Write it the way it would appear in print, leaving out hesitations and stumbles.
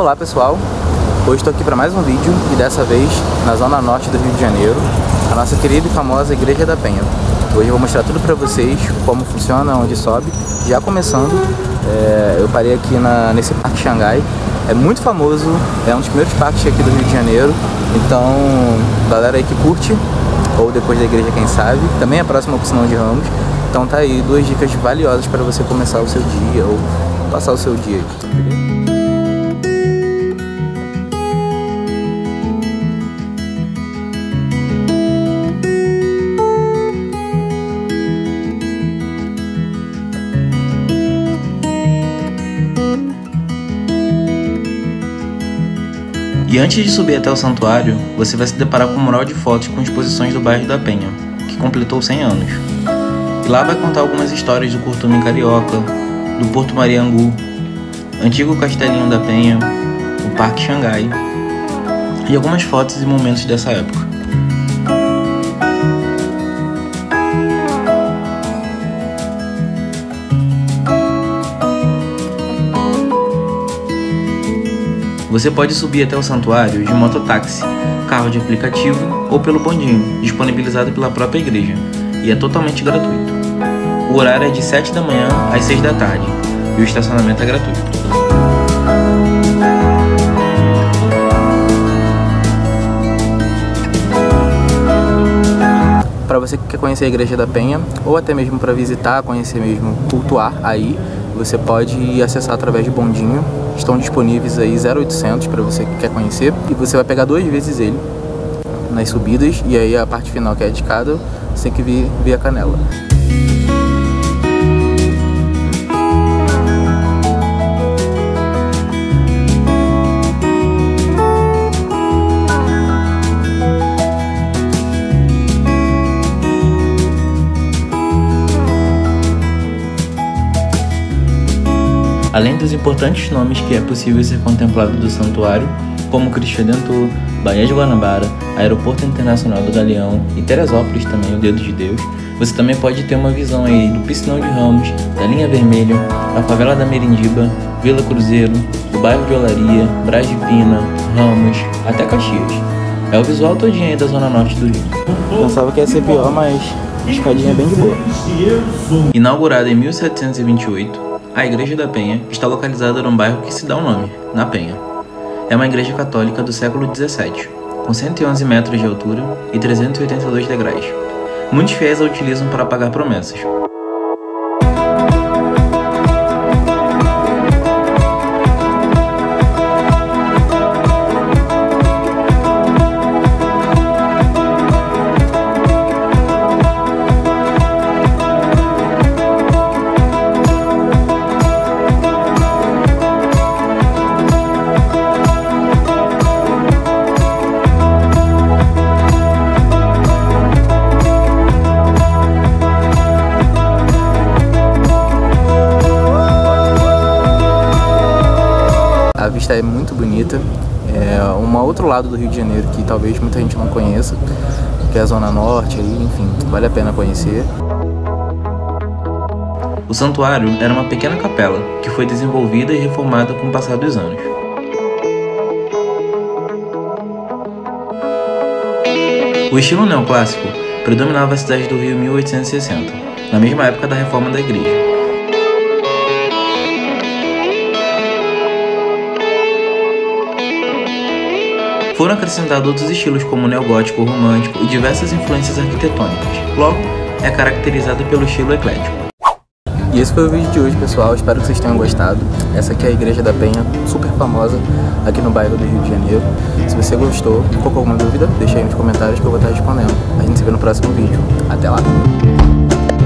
Olá pessoal, hoje estou aqui para mais um vídeo e dessa vez na zona norte do Rio de Janeiro, a nossa querida e famosa Igreja da Penha. Hoje eu vou mostrar tudo para vocês, como funciona, onde sobe. Já começando, eu parei aqui nesse Parque Xangai, é muito famoso, é um dos primeiros parques aqui do Rio de Janeiro, então galera aí que curte, ou depois da igreja quem sabe, também é próximo ao Piscinão de Ramos, então tá aí duas dicas valiosas para você começar o seu dia ou passar o seu dia aqui, beleza? E antes de subir até o santuário, você vai se deparar com um mural de fotos com exposições do bairro da Penha, que completou 100 anos. E lá vai contar algumas histórias do curtume carioca, do Porto Mariangu, antigo Castelinho da Penha, o Parque Xangai e algumas fotos e momentos dessa época. Você pode subir até o santuário de mototáxi, carro de aplicativo ou pelo bondinho, disponibilizado pela própria igreja, e é totalmente gratuito. O horário é de 7 da manhã às 6 da tarde, e o estacionamento é gratuito. Para você que quer conhecer a Igreja da Penha, ou até mesmo para visitar, conhecer mesmo, cultuar aí, você pode acessar através de bondinho. Estão disponíveis aí 0800 para você que quer conhecer, e você vai pegar 2 vezes ele nas subidas, e aí a parte final que é de cada, você tem que vir a canela. Além dos importantes nomes que é possível ser contemplado do santuário, como Cristo Redentor, Baía de Guanabara, Aeroporto Internacional do Galeão e Teresópolis também, o Dedo de Deus, você também pode ter uma visão aí do Piscinão de Ramos, da Linha Vermelha, da Favela da Merindiba, Vila Cruzeiro, do bairro de Olaria, Braz de Pina, Ramos, até Caxias. É o visual todinho aí da zona norte do Rio. Pensava que ia ser pior, mas a escadinha é bem de boa. Inaugurada em 1728, a Igreja da Penha está localizada num bairro que se dá o nome, na Penha. É uma igreja católica do século XVII, com 111 metros de altura e 382 degraus. Muitos fiéis a utilizam para pagar promessas. A vista é muito bonita, é um outro lado do Rio de Janeiro que talvez muita gente não conheça, que é a Zona Norte, aí, enfim, vale a pena conhecer. O santuário era uma pequena capela que foi desenvolvida e reformada com o passar dos anos. O estilo neoclássico predominava a cidade do Rio em 1860, na mesma época da reforma da igreja. Foram acrescentados outros estilos como o neogótico, o romântico e diversas influências arquitetônicas. Logo, é caracterizado pelo estilo eclético. E esse foi o vídeo de hoje, pessoal. Espero que vocês tenham gostado. Essa aqui é a Igreja da Penha, super famosa aqui no bairro do Rio de Janeiro. Se você gostou, ficou com alguma dúvida, deixa aí nos comentários que eu vou estar respondendo. A gente se vê no próximo vídeo. Até lá!